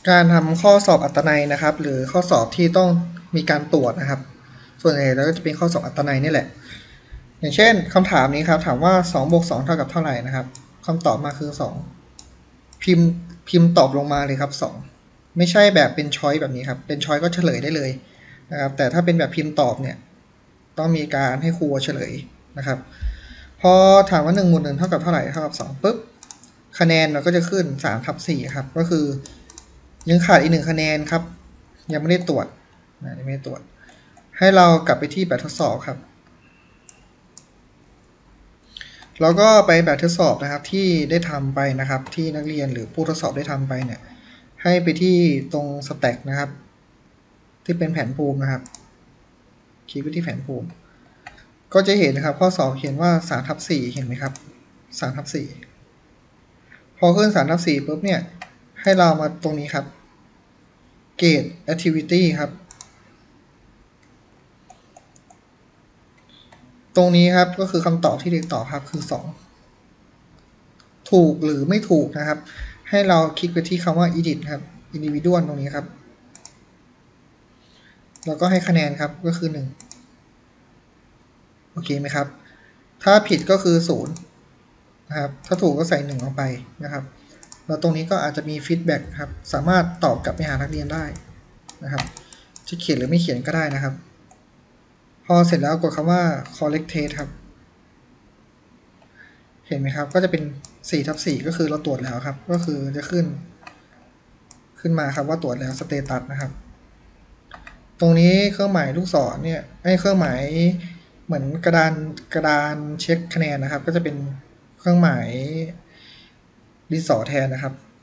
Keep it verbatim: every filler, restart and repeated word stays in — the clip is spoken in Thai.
การทำข้อสอบอัตนัยนะครับ หรือข้อสอบที่ต้องมีการตรวจนะครับ ส่วนใหญ่แล้วก็จะเป็นข้อสอบอัตนัยนี่แหละอย่างเช่นคำถามนี้ครับถามว่าสองบวกสองเท่ากับเท่าไหร่นะครับคำตอบมาคือสองพิมพ์พิมพ์ตอบลงมาเลยครับสองไม่ใช่แบบเป็นช้อยแบบนี้ครับเป็นช้อยก็เฉลยได้เลยนะครับแต่ถ้าเป็นแบบพิมพ์ตอบเนี่ยต้องมีการให้ครูเฉลยนะครับพอถามว่าหนึ่งบวกหนึ่งเท่ากับเท่าไหร่เท่ากับสองปุ๊บคะแนนเราก็จะขึ้นสามทับสี่ครับก็คือยังขาดอีกหนึ่งคะแนนครับยังไม่ได้ตรวจนะยังไม่ได้ตรวจให้เรากลับไปที่แบบทดสอบครับแล้วก็ไปแบบทดสอบนะครับที่ได้ทำไปนะครับที่นักเรียนหรือผู้ทดสอบได้ทำไปเนี่ยให้ไปที่ตรงสแต็กนะครับที่เป็นแผนภูมินะครับคลิกไปที่แผนภูมิก็จะเห็นนะครับข้อสอบเขียนว่าสามทับสี่เห็นไหมครับสามทับสี่พอขึ้นสามทับสี่ปุ๊บเนี่ยให้เรามาตรงนี้ครับเกรด activity ครับตรงนี้ครับก็คือคำตอบที่เด็กตอบครับคือสองถูกหรือไม่ถูกนะครับให้เราคลิกไปที่คำว่า edit ครับ individual ตรงนี้ครับแล้วก็ให้คะแนนครับก็คือหนึ่งโอเคไหมครับถ้าผิดก็คือศูนย์นะครับถ้าถูกก็ใส่หนึ่งลงไปนะครับแล้วตรงนี้ก็อาจจะมีฟีดแบ็กครับสามารถตอบกลับไปหานักเรียนได้นะครับจะเขียนหรือไม่เขียนก็ได้นะครับพอเสร็จแล้วกดคำว่า correct test ครับเห็นไหมครับก็จะเป็นสี่ทับสี่ก็คือเราตรวจแล้วครับก็คือจะขึ้นขึ้นมาครับว่าตรวจแล้ว status นะครับตรงนี้เครื่องหมายลูกศรเนี่ยไอ้เครื่องหมายเหมือนกระดานกระดานเช็คคะแนนนะครับก็จะเป็นเครื่องหมายดินสอแทนนะครับ